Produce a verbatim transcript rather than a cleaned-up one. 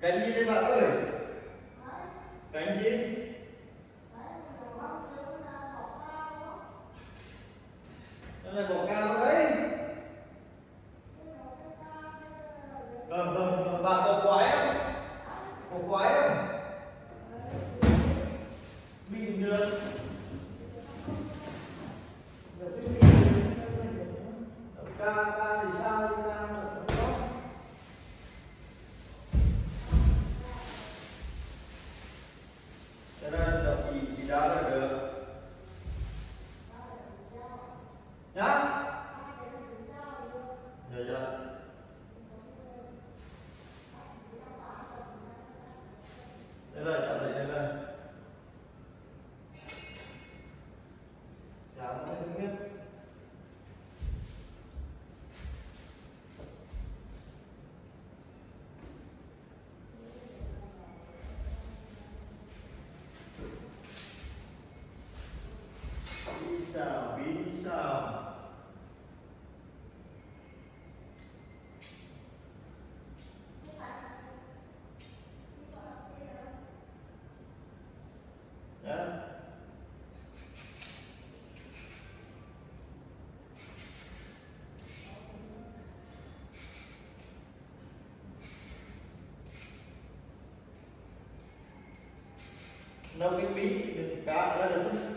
Cánh gì đấy bà ơi? Cánh gì? Cái này bỏ cao đấy. Vâng vâng vâng, bà có khoái không? Có khoái không? Bình thường. Ca ca thì sao thì ca mà nó có. Cho nên đọc gì thì đó là được. Nhá. Dạ dạ. Thế rồi, chọn lại đây rồi. Chào mọi người. Vì sao, vì sao? Yeah. Nấu cái bí cá là được.